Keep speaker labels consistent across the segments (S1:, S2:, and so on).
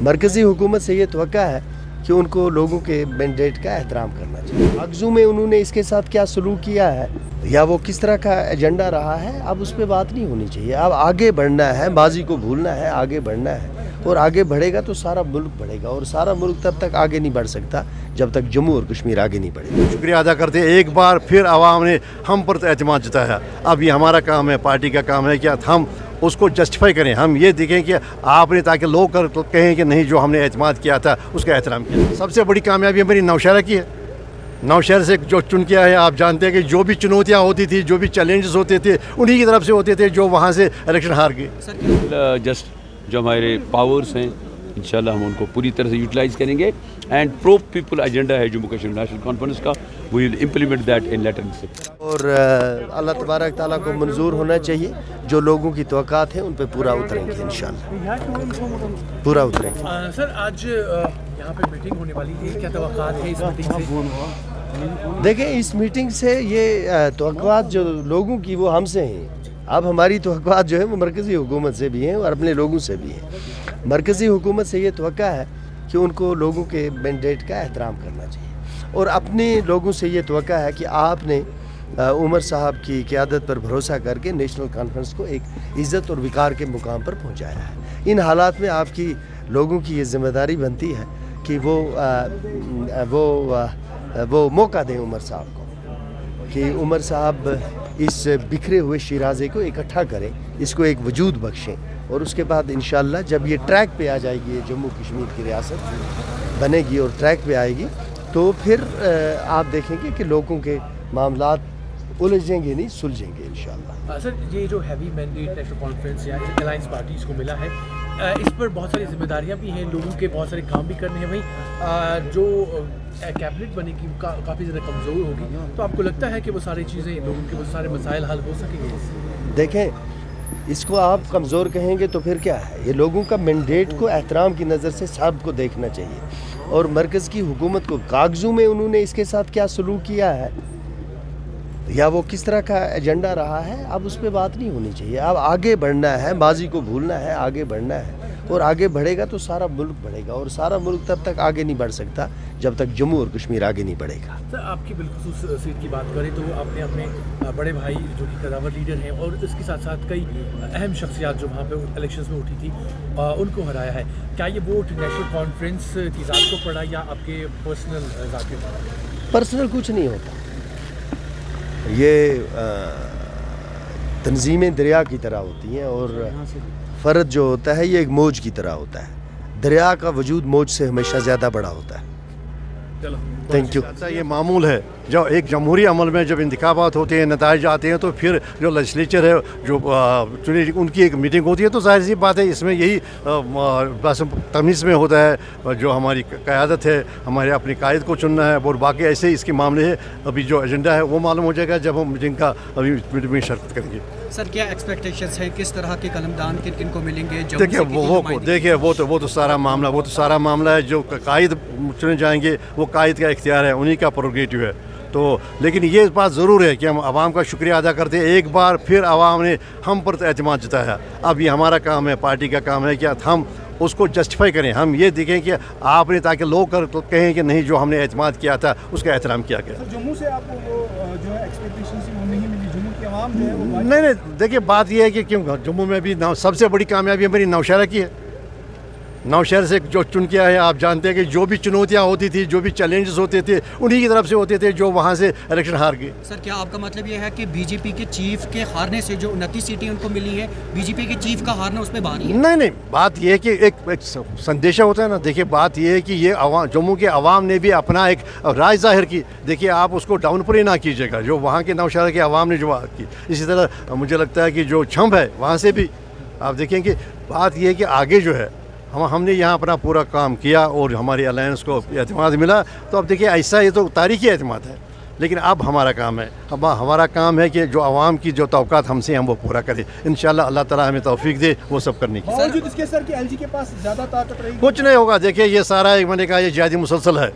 S1: मरकज़ी हुकूमत से ये तवक्का है कि उनको लोगों के मैंडेट का एहतराम करना चाहिए। अगज़ू में उन्होंने इसके साथ क्या सलूक किया है या वो किस तरह का एजेंडा रहा है, अब उस पर बात नहीं होनी चाहिए। अब आगे बढ़ना है, माजी को भूलना है, आगे बढ़ना है, और आगे बढ़ेगा तो सारा मुल्क बढ़ेगा, और सारा मुल्क तब तक आगे नहीं बढ़ सकता जब तक जम्मू और कश्मीर आगे नहीं बढ़ेगा।
S2: शुक्रिया अदा करते हैं, एक बार फिर आवाम ने हम पर एतमाद जताया। अब ये हमारा काम है, पार्टी का काम है कि हम उसको जस्टिफाई करें, हम ये दिखें कि आपने, ताकि लोग कहें कि नहीं जो हमने एतमाद किया था उसका एहतराम किया। सबसे बड़ी कामयाबी मेरी नौशहरा की है। नौशहर से जो चुन किया है, आप जानते हैं कि जो भी चुनौतियाँ होती थी, जो भी चैलेंजेस होते थे, उन्हीं की तरफ से होते थे जो वहाँ से इलेक्शन हार गए।
S3: जस्ट जो हमारे पावर्स हैं इंशाल्लाह हम उनको पूरी तरह से यूटिलाइज करेंगे, एंड प्रो पीपल एजेंडा है जम्मू कश्मीर नेशनल कॉन्फ्रेंस का, we will implement that in letter से।
S1: और अल्लाह तबारक ताला को मंजूर होना चाहिए, जो लोगों की तवक्कात हैं उन पे पूरा उतरेंगे इंशाल्लाह, पूरा उतरेंगे।
S4: सर आज यहाँ पे मीटिंग होने वाली है, क्या तवक्कात है इस मीटिंग से?
S1: देखिए, इस मीटिंग से ये तवक्कात जो लोगों की वो हमसे हैं। अब हमारी तवक्कात जो है वो मरकज़ी हुकूमत से भी हैं और अपने लोगों से भी हैं। मरकज़ी हुकूमत से ये तवक्का है कि उनको लोगों के मैंडेट का एहतराम करना चाहिए, और अपने लोगों से ये तवक्का है कि आपने उमर साहब की क़यादत पर भरोसा करके नेशनल कॉन्फ्रेंस को एक इज़्ज़त और विकार के मुकाम पर पहुँचाया है। इन हालात में आपकी लोगों की ये ज़िम्मेदारी बनती है कि वो मौका दें उमर साहब को, कि उमर साहब इस बिखरे हुए शिराज़े को इकट्ठा करें, इसको एक वजूद बख्शें, और उसके बाद इंशाअल्लाह जब ये ट्रैक पे आ जाएगी, ये जम्मू कश्मीर की रियासत बनेगी और ट्रैक पे आएगी, तो फिर आप देखेंगे कि लोगों के मामलात उलझेंगे नहीं, सुलझेंगे इंशाअल्लाह।
S4: सर ये जो हैवी मैंडेट नेशनल कॉन्फ्रेंस या अलायंस पार्टीज़ को मिला है, इस पर बहुत सारी जिम्मेदारियां भी हैं, लोगों के बहुत सारे काम भी करने हैं। वहीं जो कैबिनेट बनेगी काफ़ी ज़्यादा कमज़ोर होगी, तो आपको लगता है कि वो सारी चीज़ें, लोगों के वो सारे मसाइल हल हो सकेंगे?
S1: देखें, इसको आप कमज़ोर कहेंगे तो फिर क्या है, ये लोगों का मैंडेट को एहतराम की नज़र से सबको देखना चाहिए, और मरकज़ की हुकूमत को कागज़ों में उन्होंने इसके साथ क्या सलूक किया है या वो किस तरह का एजेंडा रहा है, अब उस पर बात नहीं होनी चाहिए। अब आगे बढ़ना है, माजी को भूलना है, आगे बढ़ना है, और आगे बढ़ेगा तो सारा मुल्क बढ़ेगा, और सारा मुल्क तब तक आगे नहीं बढ़ सकता जब तक जम्मू और कश्मीर आगे नहीं बढ़ेगा।
S4: सर आपकी बिलखुसूस सीट की बात करें तो आपने अपने बड़े भाई जो कि कदावर लीडर हैं, और इसके साथ साथ कई अहम शख्सियात जो वहाँ पे इलेक्शंस में उठी थी, उनको हराया है। क्या ये वोट नेशनल कॉन्फ्रेंस की ज़ात को पड़ा या आपके पर्सनल ज़ात को पड़ा?
S1: पर्सनल कुछ नहीं होता, ये तंजीमें दरिया की तरह होती हैं, और फ़र्द जो होता है ये एक मौज की तरह होता है। दरिया का वजूद मौज से हमेशा ज़्यादा बड़ा होता है। Thank you.
S2: ऐसा ये मामूल है, जब एक जमहूरी अमल में जब इंतखाबात होते हैं, नताइज आते हैं, तो फिर जो लेजिस्लेचर है जो चुनी, उनकी एक मीटिंग होती है, तो जाहिर सी बात है इसमें यही बस तमीज़ में होता है, जो हमारी क़यादत है, हमारे अपने कायद को चुनना है, और बाकी ऐसे ही इसके मामले है। अभी जो एजेंडा है वो मालूम हो जाएगा जब हम मीटिंग का अभी मीटिंग में शिरकत करेंगे।
S5: सर क्या एक्सपेक्टेशंस है, किस तरह के कलमदान किन किन को मिलेंगे?
S2: देखिए वो तो सारा मामला है, जो कायद चुने जाएंगे वो कायद का इख्तियार है, उन्हीं का प्रोग्रेटिव है। तो लेकिन ये बात ज़रूर है कि हम आवाम का शुक्रिया अदा करते हैं, एक बार फिर आवाम ने हम पर एतमाद जताया। अब ये हमारा काम है, पार्टी का काम है कि हम उसको जस्टिफाई करें, हम ये दिखें कि आपने, ताकि लोग कहें कि नहीं जो हमने एतमाद किया था उसका एहतराम किया गया।
S6: जम्मू से आपको वो जो है एक्सपेक्टेशंस वो नहीं मिली, जम्मू की आवाम जो है वो
S2: नहीं, देखिए बात ये है कि क्यों जम्मू में भी सबसे बड़ी कामयाबी मेरी नौशहरा की है। नौशहर से जो चुन किया है, आप जानते हैं कि जो भी चुनौतियाँ होती थी, जो भी चैलेंजेस होते थे, उन्हीं की तरफ से होते थे जो वहाँ से इलेक्शन हार गए।
S5: सर क्या आपका मतलब ये है कि बीजेपी के चीफ के हारने से जो 29 सीटें उनको मिली हैं, बीजेपी के चीफ का हारना उसमें भारी है?
S2: नहीं, बात ये है कि एक संदेशा होता है ना। देखिए बात ये है कि ये जम्मू के अवाम ने भी अपना एक राय जाहिर की। देखिए आप उसको डाउन प्ले ना कीजिएगा, जो वहाँ के नौशहरा के अवाम ने जो की। इसी तरह मुझे लगता है कि जो छंभ है वहाँ से भी आप देखें कि बात ये है कि आगे जो है हमने यहाँ अपना पूरा काम किया और हमारी अलायंस को एतमाद मिला। तो अब देखिए ऐसा, ये तो तारीखी एतमाद है, लेकिन अब हमारा काम है, अब हमारा काम है कि जो आवाम की जो तवक्कात हमसे हम वो पूरा करें। इंशाल्लाह अल्लाह ताला हमें तौफीक दे वो सब करने की।
S6: बावजूद इसके सर कि एलजी के पास ज़्यादा ताकत रहेगी,
S2: कुछ नहीं होगा। देखिए ये सारा एक मैंने कहा ये जिहादी मुसलसल है,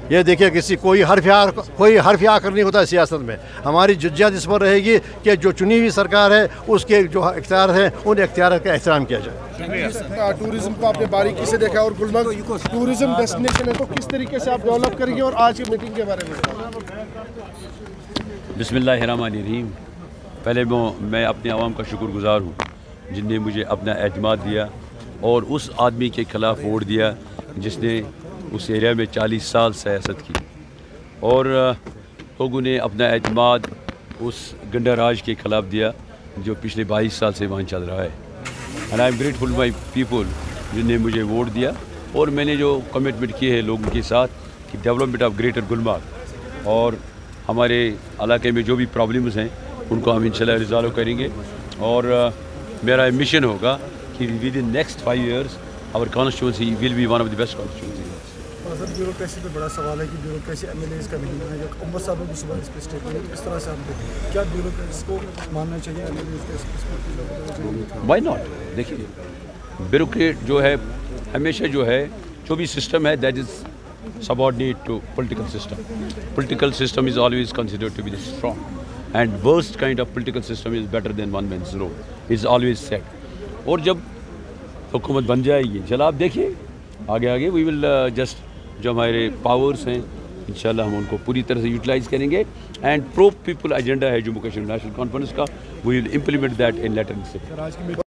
S2: یہ دیکھیے کسی کوئی حرف آخر نہیں ہوتا ہے سیاست میں. ہماری جدوجہد اس پر رہے گی کہ جو چنی ہوئی سرکار ہے اس کے جو اختیار ہیں ان اختیارات کا احترام کیا جائے.
S7: ٹورزم کو آپ نے باریکی سے دیکھا اور گلمرگ ٹورزم ڈیسٹینیشن ہے تو کس طریقے سے آپ ڈیولپ کریں گے اور آج کی میٹنگ کے بارے میں؟
S3: بسم اللہ الرحمن الرحیم. پہلے میں اپنے عوام کا شکر گزار ہوں جن نے مجھے اپنا اعتماد دیا اور اس آدمی کے خلاف ووٹ دیا جس نے اس ایریا میں 40 سال سیاست کی اور لوگوں نے اپنا اعتماد اس گنڈا راج کے خلاف دیا جو پچھلے 22 سال سے وہاں چل رہا ہے. And I am grateful my people جن نے مجھے ووٹ دیا اور میں نے جو کمٹمنٹ کی ہے لوگوں کے ساتھ کہ ڈیولپمنٹ آف گریٹر گلمرگ اور ہمارے علاقے میں جو بھی پرابلمز ہیں ان کو ہم انشاءاللہ ریزالو کریں گے اور میرا مشن ہوگا کہ within next 5 years our constituency will be one of the best constituencies.
S6: Sir bureaucracy پہ بڑا سوال ہے کہ بیوروکریسی ایم ایل ایز کا نہیں ہے. عمر صاحب نے صبح اس پہ اسٹیٹمنٹ کس طرح سے آپ دیکھیں کیا بیوروکریسی کو ماننا چاہیے ایم ایل ایز کا؟
S3: Why not. دیکھیے بیوروکریٹ جو ہے ہمیشہ جو ہے جو بھی سسٹم ہے that is subordinate to political system. Political system is always considered to be the strong and worst kind of political system is better than one man's rule. It's always said. اور جب حکومت بن جائے گی چل آپ دیکھیے آگے وی ول جسٹ جو ہمارے پاورس ہیں انشاءاللہ ہم ان کو پوری طرح سے یوٹیلائز کریں گے اینڈ پرو پیپل ایجنڈا ہے جموں کشمیر نیشنل کانفرنس کا we will implement that in letter.